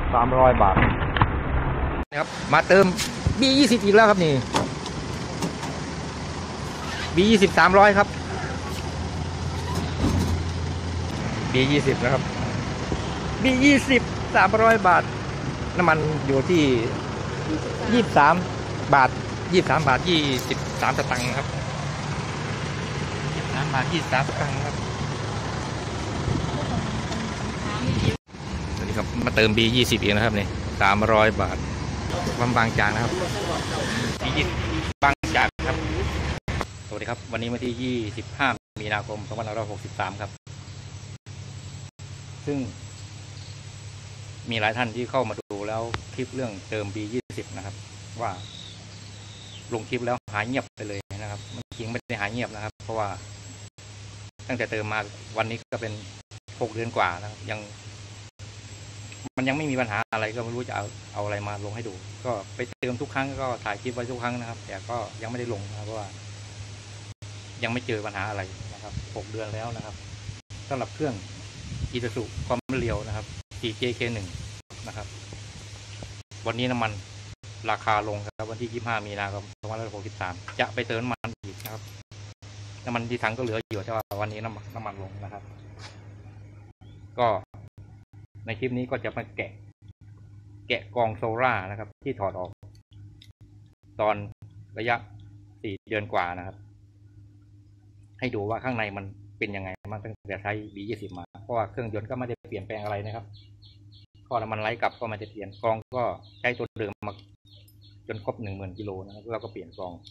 300 บาทนะครับมาเติม B20 อีกแล้วครับนี่ B20 300ครับ B20 นะครับ B20 300 บาทน้ำมันอยู่ที่23 บาท23 บาท23 สตางค์ครับ23 บาท23 สตางค์ครับสวัสดีครับมาเติม B20 อีกนะครับนี่300 บาทบางจากนะครับ B20 บางจากครับสวัสดีครับวันนี้วันที่25 มีนาคม 2563ครับซึ่งมีหลายท่านที่เข้ามาดูแล้วคลิปเรื่องเติม B20 นะครับว่าลงคลิปแล้วหายเงียบไปเลยนะครับจริงไม่ได้หายเงียบนะครับเพราะว่าตั้งแต่เติมมาวันนี้ก็เป็น6 เดือนกว่านะครับมันยังไม่มีปัญหาอะไรก็ไม่รู้จะเอาอะไรมาลงให้ดูก็ไปเติมทุกครั้งก็ถ่ายคลิปไว้ทุกครั้งนะครับแต่ก็ยังไม่ได้ลงนะเพราะว่ายังไม่เจอปัญหาอะไรนะครับ6 เดือนแล้วนะครับสำหรับเครื่องIsuzuความเร็วนะครับ 4JK1 นะครับวันนี้น้ำมันราคาลงครับวันที่25 มีนาคม 2563จะไปเติมน้ำมันอีกนะครับน้ำมันที่ถังก็เหลืออยู่แต่ว่าวันนี้น้ำมันลงนะครับก็ในคลิปนี้ก็จะมาแกะกองโซล่านะครับที่ถอดออกตอนระยะ4 เดือนกว่านะครับให้ดูว่าข้างในมันเป็นยังไงมันตั้งแต่ใช้ B20 มาเพราะว่าเครื่องยนต์ก็ไม่ได้เปลี่ยนแปลงอะไรนะครับท่อน้ำมันไหลกลับก็ไม่ได้เปลี่ยนกรองก็ใช้ตัวเดิมมาจนครบ 10,000 กิโลนะครับแล้วก็เปลี่ยนกรอง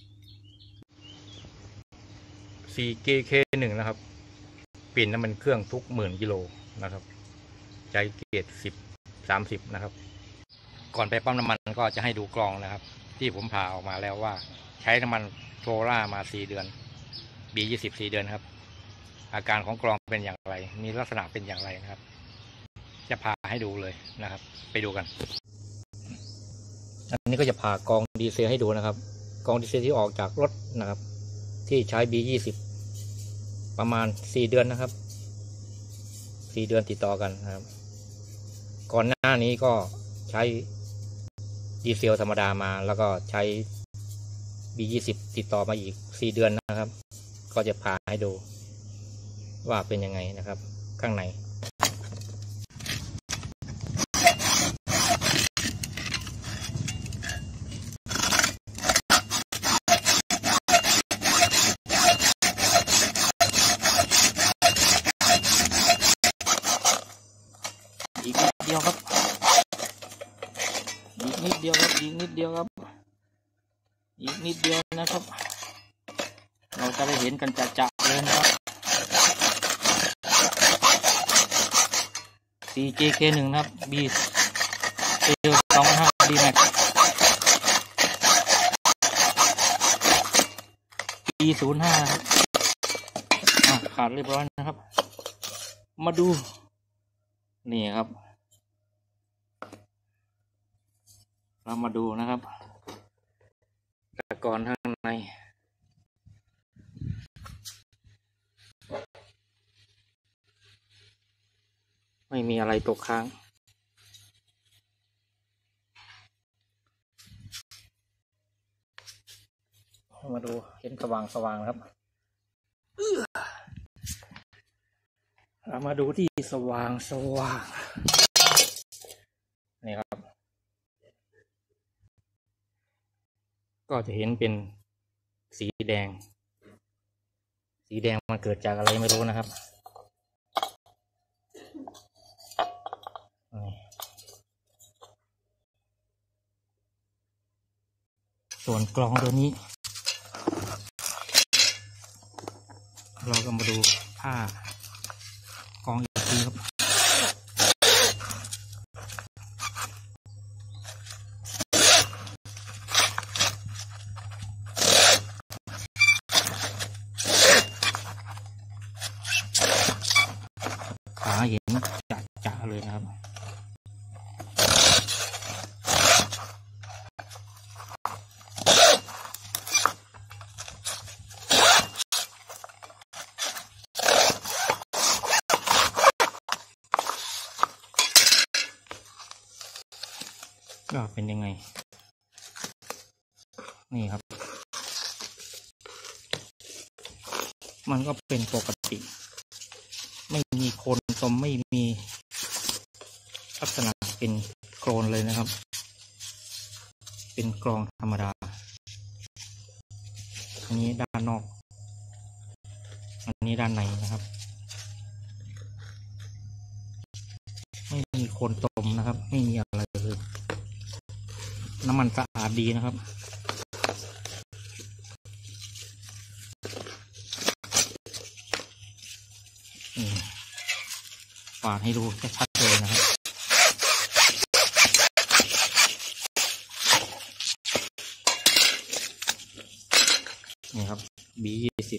4JK1 นะครับเปลี่ยนน้ำมันเครื่องทุก10,000 กิโลนะครับใช้เกรด10-30นะครับก่อนไปปั๊มน้ำมันก็จะให้ดูกรองนะครับที่ผมผ่าออกมาแล้วว่าใช้น้ำมันโซล่ามา4 เดือน B20 4 เดือนครับอาการของกรองเป็นอย่างไรมีลักษณะเป็นอย่างไรนะครับจะพาให้ดูเลยนะครับไปดูกันอันนี้ก็จะผ่ากองดีเซลให้ดูนะครับกองดีเซลที่ออกจากรถนะครับที่ใช้ B20 ประมาณ4 เดือนนะครับ4 เดือนติดต่อกันนะครับก่อนหน้านี้ก็ใช้ดีเซลธรรมดามาแล้วก็ใช้ B20 ติดต่อมาอีก4 เดือนนะครับก็จะผ่าให้ดูว่าเป็นยังไงนะครับข้างในอีกนิดเดียวครับอีกนิดเดียวครับอีกนิดเดียวครับอีกนิดเดียวนะครับเราจะได้เห็นกันจะเลยนะครับ 4JK1 นะครับ B 2.5 D-Max B05 ครับขาดเรียบร้อยนะครับมาดูนี่ครับเรามาดูนะครับตะกอนข้างในไม่มีอะไรตกค้างมาดูเห็นสว่างครับเรามาดูที่สว่างนี่ครับก็จะเห็นเป็นสีแดงมันเกิดจากอะไรไม่รู้นะครับส่วนกรองตัวนี้เราก็มาดูผ้ากรองอีกทีครับขาเห็นจะเลยนะครับก็เป็นยังไงนี่ครับมันก็เป็นปกติไม่มีโคลนตมไม่มีลักษณะเป็นโคลนเลยนะครับเป็นกรองธรรมดาอันนี้ด้านนอกอันนี้ด้านในนะครับไม่มีโคลนตมนะครับไม่มีอะไรเลยน้ำมันสะอาดดีนะครับปาดให้ดูชัดๆเลยนะครับนี่ครับ B20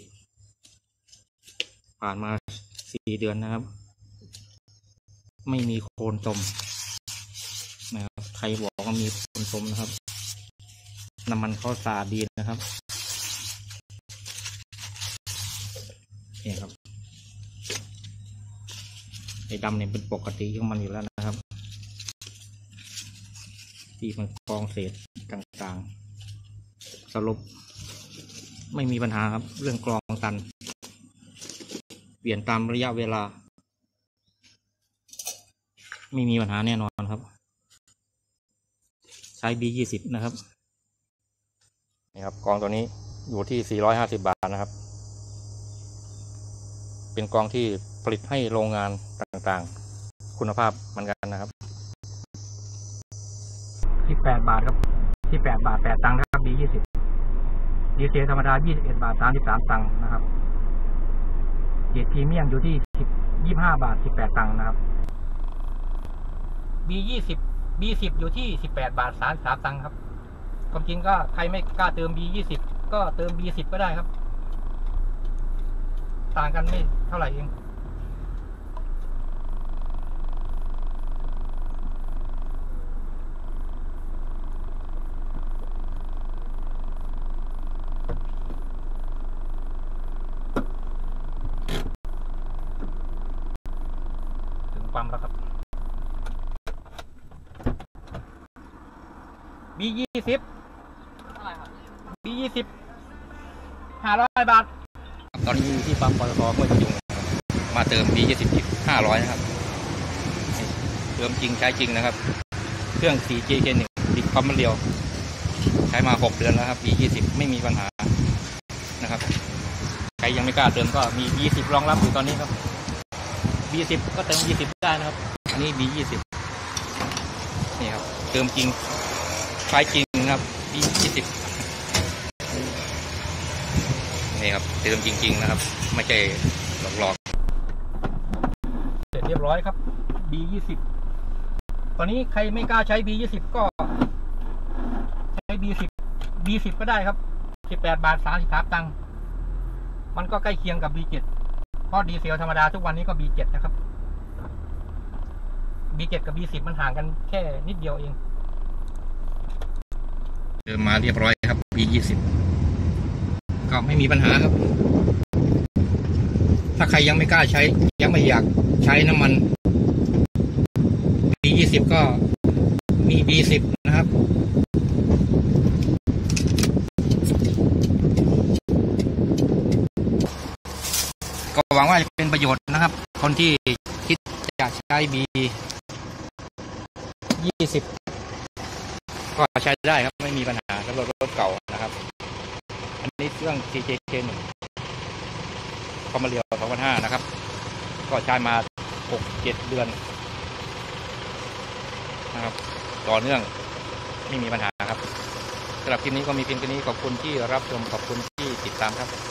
ผ่านมา4 เดือนนะครับไม่มีโคลนตมนะครับใครบอกว่ามีโคลนตมนะครับน้ำมันเขาสะอาดดีนะครับนี่ครับไอ้ดำเนี่ยเป็นปกติของมันอยู่แล้วนะครับที่มันกรองเศษต่างๆสรุปไม่มีปัญหาครับเรื่องกรองตันเปลี่ยนตามระยะเวลาไม่มีปัญหาแน่นอนครับใช้ B20 นะครับนี่ครับกรองตัวนี้อยู่ที่450 บาทนะครับเป็นกรองที่ผลิตให้โรงงานต่างๆคุณภาพเหมือนกันนะครับ18 บาทครับ18 บาท 8 ตังค์นะครับ B20 ดีเซลธรรมดา21 บาท 33 ตังค์นะครับเกรดพรีเมียมอยู่ที่25 บาท 18 ตังค์นะครับ B10 อยู่ที่18 บาท 33 ตังค์ครับความจริงก็ใครไม่กล้าเติม B20 ก็เติม B10 ก็ได้ครับต่างกันไม่เท่าไหร่เองถึงปั๊มแล้วครับ B20 เท่าไหร่ครับ B20 500 บาทตอนนี้อยู่ที่ปั๊มปตท.ห้วยพยุงมาเติม B20 อีก500นะครับเติมจริงใช้จริงนะครับเครื่อง 4JK1 ติดปั๊มมันเดียวใช้มา6 เดือนแล้วครับ B20 ไม่มีปัญหานะครับใครยังไม่กล้าเติมก็มี B10 รองรับอยู่ตอนนี้ครับ B10 ก็เติม B10 ได้นะครับอันนี้ B20 นี่ครับเติมจริงใช้จริงครับ B20 นี่ครับเติมจริงๆนะครับไม่ใช่หลอกเสร็จเรียบร้อยครับ B20 ตอนนี้ใครไม่กล้าใช้ B20 ก็ใช้ B10 ก็ได้ครับ18 บาท 33 ตังค์มันก็ใกล้เคียงกับ B7 เพราะดีเซลธรรมดาทุกวันนี้ก็ B7 นะครับ B7 กับ B10 มันห่างกันแค่นิดเดียวเองเติมมาเรียบร้อยครับ B20 ก็ไม่มีปัญหาครับถ้าใครยังไม่กล้าใช้ยังไม่อยากใช้น้ำมัน B20 ก็มี B10 นะครับก็หวังว่าจะเป็นประโยชน์นะครับคนที่คิดอยากใช้ B20 ก็ใช้ได้ครับไม่มีปัญหาสำหรับรถเก่านะครับอันนี้เครื่อง CJK1 คอมมาเรียว 2005 นะครับก็ใช้มา 6-7 เดือนนะครับต่อเนื่องไม่มีปัญหาครับสำหรับคลิปนี้ก็มีเพียงแค่นี้ขอบคุณที่รับชมขอบคุณที่ติดตามครับ